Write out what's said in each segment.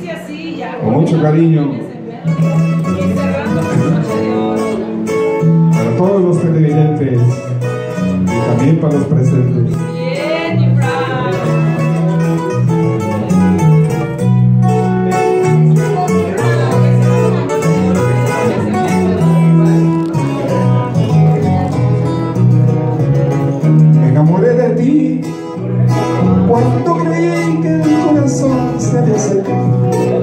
Con mucho cariño. Para todos los televidentes y también para los presentes. Me enamoré de ti cuando creí que el corazón se había secado.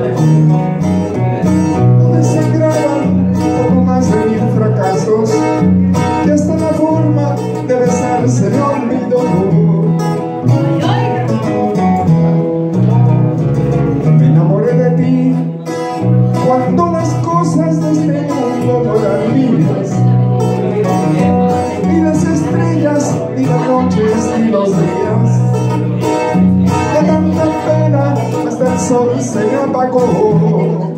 Me sangraban poco más de 1000 fracasos, y hasta la forma de besar se me olvidó. Me enamoré de ti cuando las cosas de este mundo no eran mías, ni las estrellas, ni las noches, ni los días. De tanta pena hasta el sol se me apagó.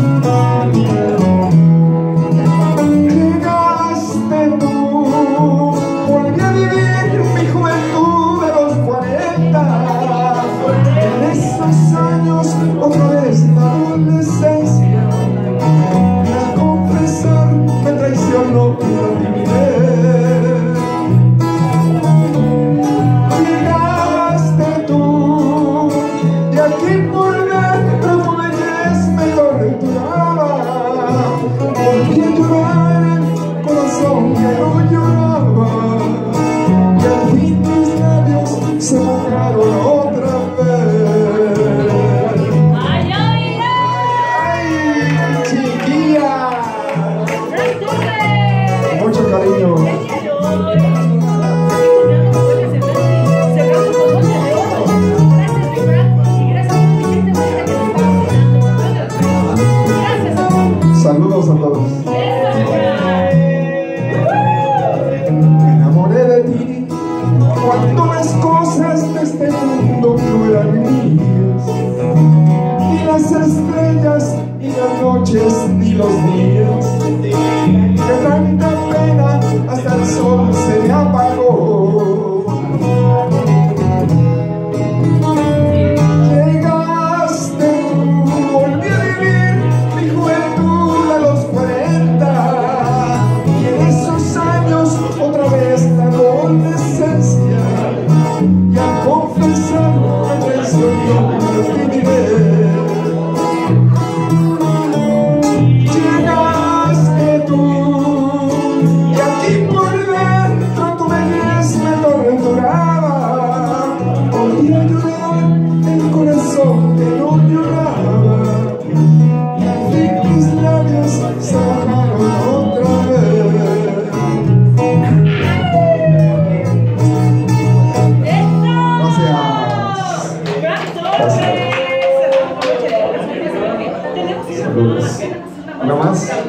Llegaste tú, volví a vivir mi juventud de los 40. En esos años otra vez la adolescencia, y al confesar me traicionó la timidez. Llegaste tú, y aquí por dentro tu belleza me torturaba. Volví a llorar el corazón que no lloraba, y al fin mis labios se mojaron otra vez. ¡Ay, ay, ay! ¡Chiquilla! Con mucho cariño. Saludos a todos. Me enamoré de ti cuando las cosas de este mundo no eran mías, ni las estrellas, ni las noches, ni los días. De tanta pena hasta el sol se me apagó. Llegaste tú, volví a vivir mi juventud a los 40, y en esos años otra vez la adolescencia, y al confesar me traicionó la timidez. Llegaste tú, y aquí por dentro tu belleza me torturaba. Volví a llorar el corazón que no lloraba, y al fin mis labios se bajaron otra vez. Gracias. Saludos. ¿Algo más?